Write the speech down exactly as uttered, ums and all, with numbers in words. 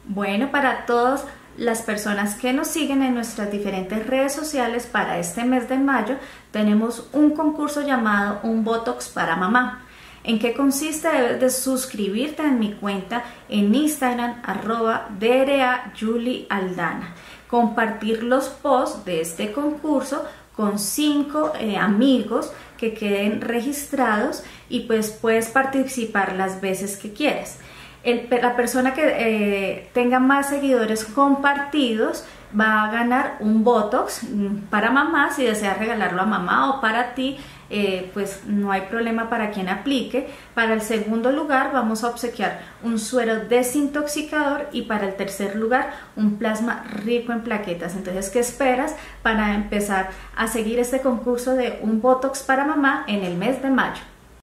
Bueno, para todas las personas que nos siguen en nuestras diferentes redes sociales, para este mes de mayo tenemos un concurso llamado Un Botox para Mamá. ¿En qué consiste? Debes de suscribirte en mi cuenta en Instagram, arroba DRAJuliAldana. Compartir los posts de este concurso con cinco eh, amigos que queden registrados y pues puedes participar las veces que quieras. El, la persona que eh, tenga más seguidores compartidos va a ganar un Botox para mamá. Si deseas regalarlo a mamá o para ti, eh, pues no hay problema para quien aplique. Para el segundo lugar vamos a obsequiar un suero desintoxicador y para el tercer lugar un plasma rico en plaquetas. Entonces, ¿qué esperas para empezar a seguir este concurso de un Botox para mamá en el mes de mayo?